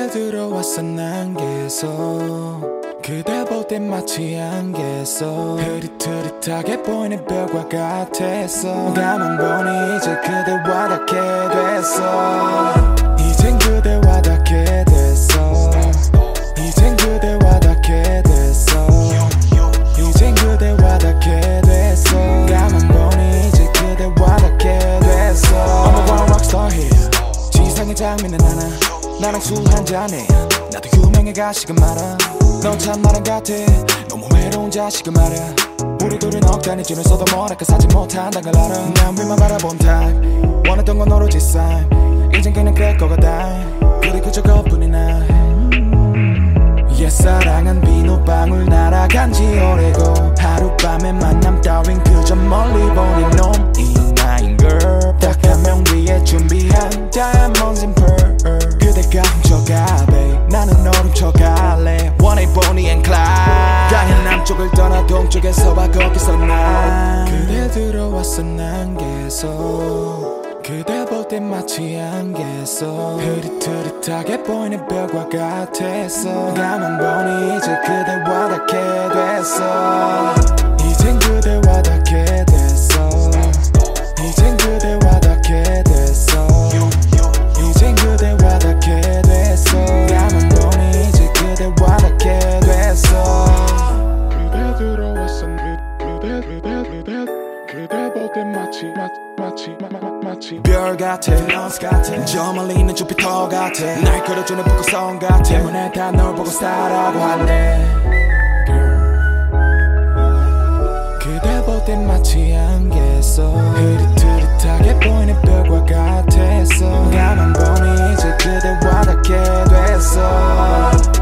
그대 들어왔어 난 계속 그대 볼 땐 마치 안개서 흐릿흐릿하게 보이는 별과 같았어 가만 보니 이제 그대와 닿게 됐어 이젠 그대와 닿게 됐어 이젠 그대와 닿게 됐어 이젠 그대와 닿게 됐어 가만 보니 이제 그대와 닿게 됐어 I'm a one rockstar here 지상의 장미는 하나 나랑 술 한잔해 나도 유명해가 지금 말아 넌 참 마른 같아 너무 외로운 자식은 말야 우리 둘은 억간의 줄을 서도 뭐랄까 사지 못한단 걸 알아 난 위만 바라본 타입 원했던 건 오로지 삶 이젠 그냥 그럴 것 같아 그래 그저 그뿐이나 옛사랑은 비누방울 날아간 지 오래고 하룻밤의 만남 따윈 그저 멀리 보는 놈이 나인 girl 딱 한 명 위해 준비한 diamonds and pearl 그대가 훔쳐가 babe 나는 널 훔쳐갈래 원해 Bonnie and Clyde 가야 남쪽을 떠나 동쪽에서 봐 거기서 난 그대 들어왔어 난 계속 그대 볼 땐 마치 안개서 흐릿흐릿하게 보이는 별과 같았어 가만 보니 이제 그대와 닿게 됐어 이젠 그대와 닿게 됐어 이젠 그대와 닿게 됐어 이젠 그대와 닿게 됐어 가만 보니 이제 그대와 닿게 됐어 그대 들어왔어 그대 볼 땐 마치 별 같아 저 멀리 있는 주피터 같아 날 끌어주는 북극성 같아 때문에 다 널 보고 살아고 하네 그대 볼 땐 마치 안개서 흐릿흐릿하게 보이는 별과 같았어 가만 보니 이제 그대와 닿게 됐어